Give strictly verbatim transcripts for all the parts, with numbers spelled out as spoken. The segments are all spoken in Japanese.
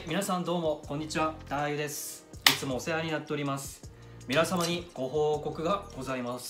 、皆さんどうもこんにちは、ダーユです。いつもお世話になっております。皆様にご報告がございます。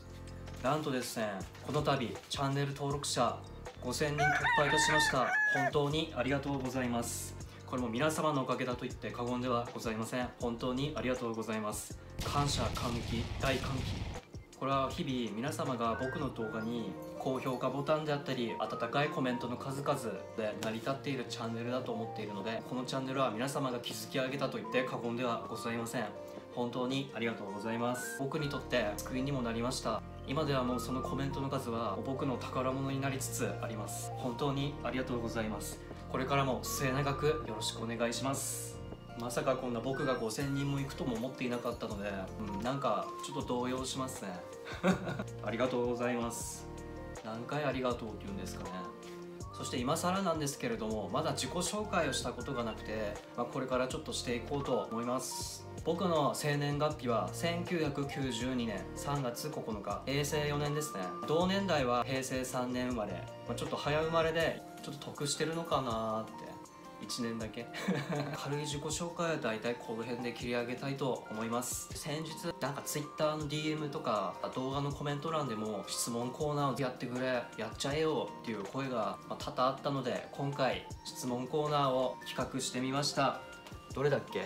なんとですね、この度チャンネル登録者ごせんにん突破いたしました。本当にありがとうございます。これも皆様のおかげだと言って過言ではございません。本当にありがとうございます。感謝感激大感激。これは日々皆様が僕の動画に高評価ボタンであったり温かいコメントの数々で成り立っているチャンネルだと思っているので、このチャンネルは皆様が築き上げたと言って過言ではございません。本当にありがとうございます。僕にとって救いにもなりました。今ではもうそのコメントの数は僕の宝物になりつつあります。本当にありがとうございます。これからも末永くよろしくお願いします。まさかこんな僕がごせんにんも行くとも思っていなかったので、うん、なんかちょっと動揺しますねありがとうございます。何回ありがとうって言うんですかね。そして今更なんですけれども、まだ自己紹介をしたことがなくて、まあ、これからちょっとしていこうと思います。僕の生年月日はせんきゅうひゃくきゅうじゅうにねんさんがつここのか、へいせいよねんですね。同年代はへいせいさんねん生まれ、まあ、ちょっと早生まれでちょっと得してるのかなーっていちねんだけ軽い自己紹介はだいたいこの辺で切り上げたいと思います。先日なんか ツイッター の ディーエム とか動画のコメント欄でも質問コーナーをやってくれ、やっちゃえよっていう声が多々あったので、今回質問コーナーを企画してみました。どれだっけ。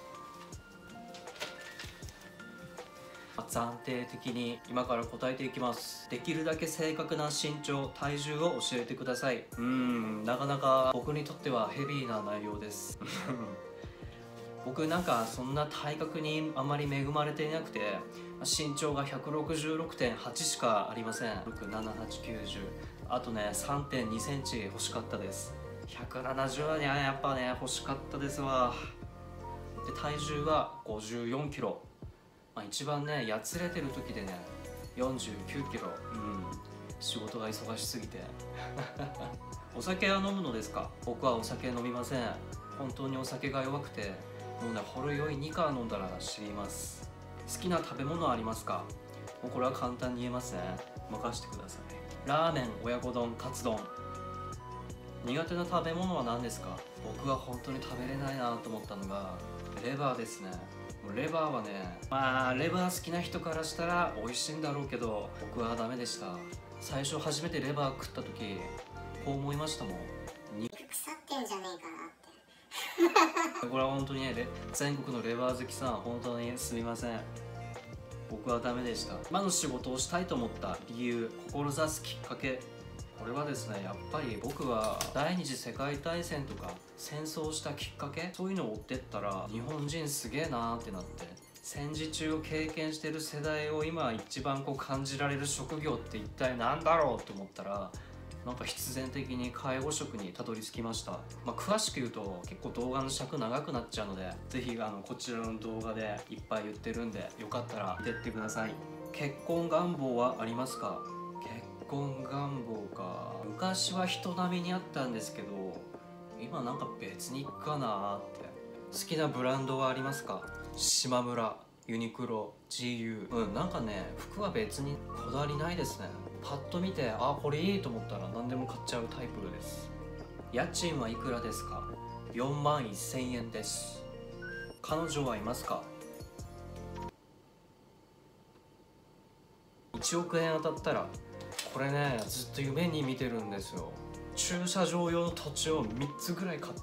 暫定的に今から答えていきます。できるだけ正確な身長体重を教えてください。うーんなかなか僕にとってはヘビーな内容です僕なんかそんな体格にあまり恵まれていなくて、身長が ひゃくろくじゅうろくてんはち しかありません。ろく、なな、はち、きゅうじゅう、あとね さんてんにセンチ欲しかったです。ひゃくななじゅうはねやっぱね欲しかったですわ。で体重はごじゅうよんキロ、まあ、一番ねやつれてる時でねよんじゅうきゅうキロ。うん仕事が忙しすぎてお酒は飲むのですか。僕はお酒飲みません。本当にお酒が弱くて、もうねほろ酔いにか飲んだら死にます。好きな食べ物ありますか。もうこれは簡単に言えますね。任せてください。ラーメン、親子丼、カツ丼。苦手な食べ物は何ですか。僕は本当に食べれないなと思ったのがレバーですね。レバーはね、まあレバー好きな人からしたら美味しいんだろうけど、僕はダメでした。最初初めてレバー食った時こう思いましたもん。 肉腐ってんじゃねえかなってこれは本当にね、全国のレバー好きさん本当にすみません。僕はダメでした。今の仕事をしたいと思った理由、志すきっかけ、これはですね、やっぱり僕は第二次世界大戦とか戦争をしたきっかけ、そういうのを追ってったら日本人すげえなーってなって、戦時中を経験してる世代を今一番こう感じられる職業って一体何だろうと思ったら、なんか必然的に介護職にたどり着きました。まあ、詳しく言うと結構動画の尺長くなっちゃうので、ぜひあのこちらの動画でいっぱい言ってるんで、よかったら見てってください。結婚願望はありますか。結婚願望か。昔は人並みにあったんですけど、今なんか別にいっかなーって。好きなブランドはありますか。島村、ユニクロ、ジーユー。うんなんかね服は別にこだわりないですね。パッと見てあこれいいと思ったら何でも買っちゃうタイプです。家賃はいくらですか。よんまんせんえんです。彼女はいますか。いちおくえん当たったら、これねずっと夢に見てるんですよ。駐車場用の土地をみっつぐらい買って、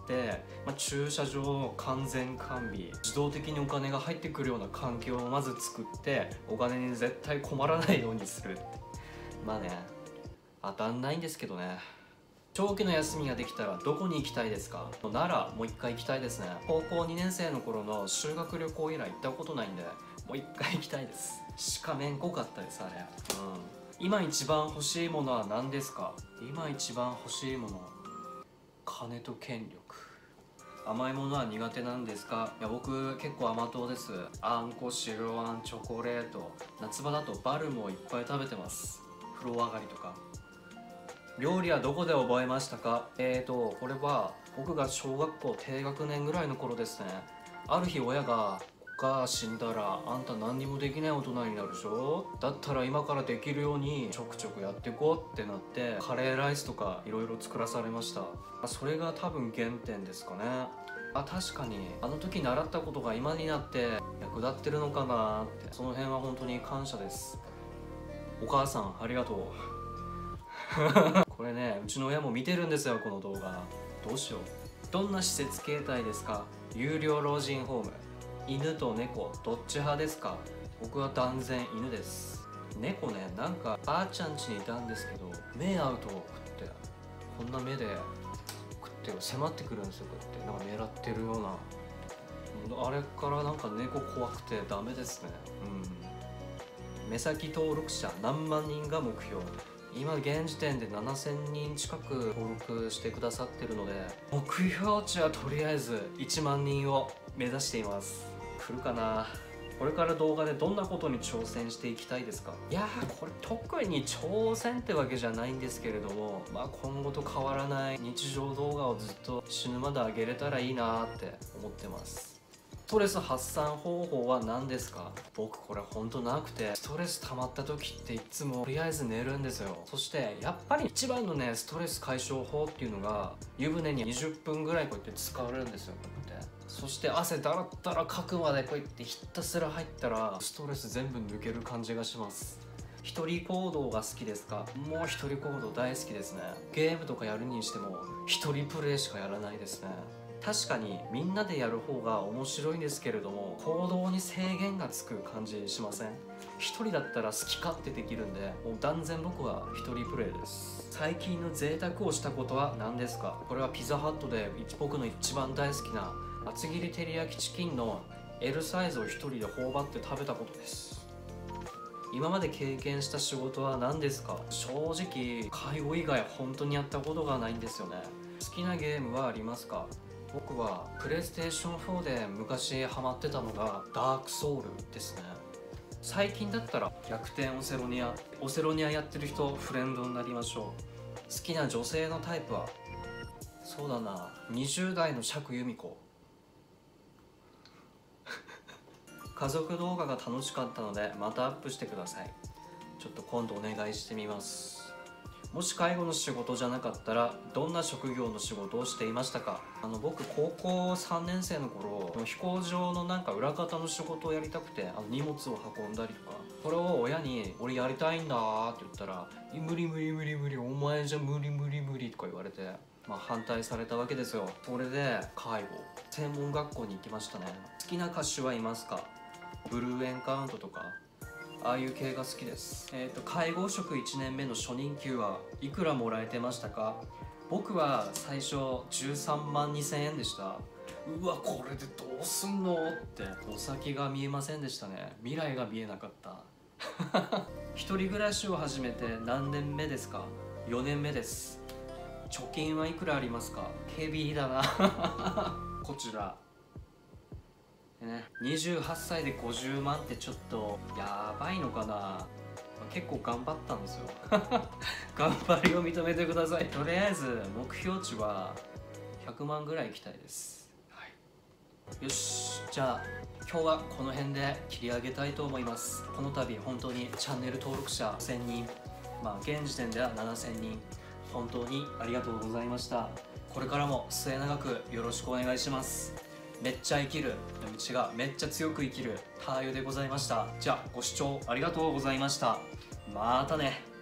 まあ、駐車場を完全完備、自動的にお金が入ってくるような環境をまず作って、お金に絶対困らないようにするって。まあね当たんないんですけどね。長期の休みができたらどこに行きたいですか。奈良もう一回行きたいですね。高校にねんせいの頃の修学旅行以来行ったことないんで、もう一回行きたいです。鹿めんこかったですあれ。うん今一番欲しいものは何ですか。今一番欲しいもの、金と権力。甘いものは苦手なんですか。いや僕結構甘党です。あんこ、白あん、チョコレート、夏場だとバルもいっぱい食べてます。風呂上がりとか。料理はどこで覚えましたか。えーとこれは僕が小学校低学年ぐらいの頃ですね。ある日親がお母死んだらあんた何にもできない大人になるでしょ。だったら今からできるようにちょくちょくやっていこうってなって、カレーライスとかいろいろ作らされました。それが多分原点ですかね。 あ、確かにあの時習ったことが今になって役立ってるのかなって、その辺は本当に感謝です。お母さんありがとうこれね、うちの親も見てるんですよ、この動画。どうしよう。どんな施設形態ですか？有料老人ホーム、犬と猫どっち派ですか？僕は断然犬です。猫ね、なんかばあちゃん家にいたんですけど、目合うと食ってこんな目で食って迫ってくるんですよ。こうやってなんか狙ってるような、あれからなんか猫怖くてダメですね。うん、目先登録者何万人が目標。今現時点でななせんにん近く登録してくださってるので、目標値はとりあえずいちまんにんを目指しています。来るかな。これから動画でどんなことに挑戦していきたいですか？いやー、これ特に挑戦ってわけじゃないんですけれども、まあ今後と変わらない日常動画をずっと死ぬまで上げれたらいいなーって思ってます。ストレス発散方法は何ですか？僕これほんとなくて、ストレス溜まった時っていつもとりあえず寝るんですよ。そしてやっぱり一番のね、ストレス解消法っていうのが、湯船ににじゅっぷんぐらいこうやって浸かるんですよ。こうやって、そして汗だらだらかくまでこうやってひたすら入ったら、ストレス全部抜ける感じがします。一人行動が好きですか？もう一人行動大好きですね。ゲームとかやるにしても一人プレイしかやらないですね。確かにみんなでやる方が面白いんですけれども、行動に制限がつく感じしません？一人だったら好き勝手できるんで、もう断然僕は一人プレイです。最近の贅沢をしたことは何ですか？これはピザハットで僕の一番大好きな厚切り照り焼きチキンの エル サイズを一人で頬張って食べたことです。今まで経験した仕事は何ですか？正直介護以外本当にやったことがないんですよね。好きなゲームはありますか？僕はプレイステーションフォーで昔ハマってたのがダークソウルですね。最近だったら逆転オセロニア。オセロニアやってる人フレンドになりましょう。好きな女性のタイプは、そうだな、にじゅう代の釈由美子家族動画が楽しかったのでまたアップしてください。ちょっと今度お願いしてみます。もし介護の仕事じゃなかったらどんな職業の仕事をしていましたか？あの僕高校さんねん生の頃、飛行場のなんか裏方の仕事をやりたくて、あの荷物を運んだりとか、それを親に「俺やりたいんだ」って言ったら「無理無理無理無理、お前じゃ無理無理無理」とか言われて、まあ反対されたわけですよ。それで介護専門学校に行きましたね。好きな歌手はいますか？ブルーエンカウントとかああいう系が好きです。えっと介護職いちねんめの初任給はいくらもらえてましたか？僕は最初じゅうさんまんにせんえんでした。うわ、これでどうすんのってお先が見えませんでしたね。未来が見えなかった一人暮らしを始めて何年目ですか？よねんめです。貯金はいくらありますか？ヘビーだなこちらね、にじゅうはっさいでごじゅうまんってちょっとやばいのかな。結構頑張ったんですよ頑張りを認めてください。とりあえず目標値はひゃくまんぐらいいきたいです、はい、よし、じゃあ今日はこの辺で切り上げたいと思います。この度本当にチャンネル登録者せんにん、まあ現時点ではななせんにん、本当にありがとうございました。これからも末永くよろしくお願いします。めっちゃ生きる、違う、めっちゃ強く生きるターユでございました。じゃあご視聴ありがとうございました。またね。